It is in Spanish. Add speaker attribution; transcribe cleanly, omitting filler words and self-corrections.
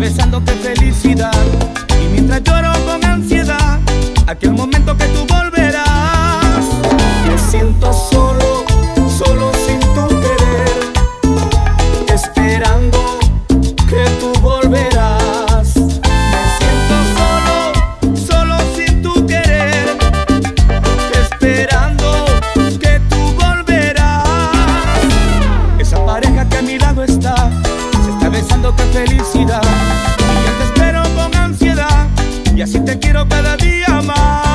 Speaker 1: besando, qué felicidad. Y mientras lloro con ansiedad, aquel momento que tú volverás. Me siento solo, solo sin tu querer, esperando que tú volverás. Me siento solo, solo sin tu querer, esperando que tú volverás. Esa pareja que a mi lado está, se está besando, qué felicidad. Y yo te espero con ansiedad, y así te quiero cada día más.